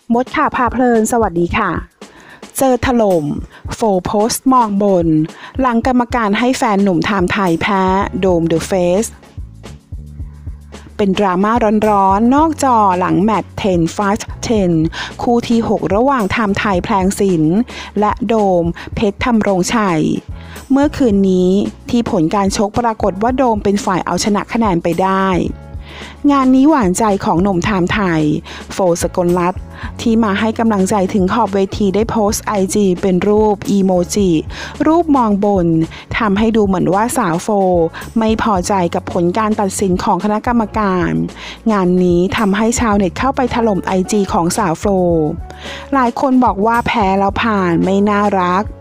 มดข่าวพาเพลินสวัสดีค่ะเจอถล่มโฟโพสต์มองบนหลังกรรมการให้แฟนหนุ่มไทม์ไทยแพ้โดมเดอะเฟสเป็นดราม่าร้อนๆนอกจอหลังแมตช์10 Fight 10คู่ที่ 6 ระหว่างไทม์ไทยแพลงศิลป์และโดมเพชรธำรงชัยเมื่อคืนนี้ที่ผลการชกปรากฏว่าโดมเป็นฝ่ายเอาชนะคะแนนไปได้งานนี้หวานใจของหนุ่มไทม์ไทยโฟสกลรัตน์ที่มาให้กำลังใจถึงขอบเวทีได้โพสต์ IG เป็นรูปอีโมจิรูปมองบนทำให้ดูเหมือนว่าสาวโฟไม่พอใจกับผลการตัดสินของคณะกรรมการงานนี้ทำให้ชาวเน็ตเข้าไปถล่ม IG ของสาวโฟหลายคนบอกว่าแพ้แล้วผ่านไม่น่ารัก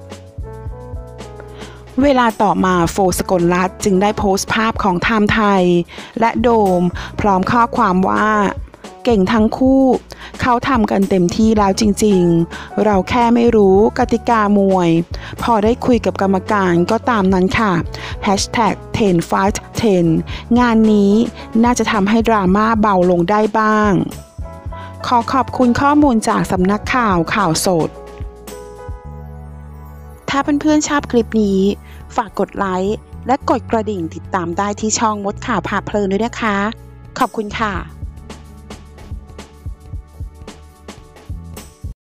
เวลาต่อมาโฟสกลรัตน์จึงได้โพสต์ภาพของไทม์ไทยและโดมพร้อมข้อความว่าเก่งทั้งคู่เขาทำกันเต็มที่แล้วจริงๆเราแค่ไม่รู้กติกามวยพอได้คุยกับกรรมการก็ตามนั้นค่ะ #10 Fight 10งานนี้น่าจะทำให้ดราม่าเบาลงได้บ้างขอขอบคุณข้อมูลจากสำนักข่าวสดถ้าเพื่อนๆชอบคลิปนี้ฝากกดไลค์และกดกระดิ่งติดตามได้ที่ช่องมดข่าวพาเพลินด้วยนะคะขอบคุณค่ะ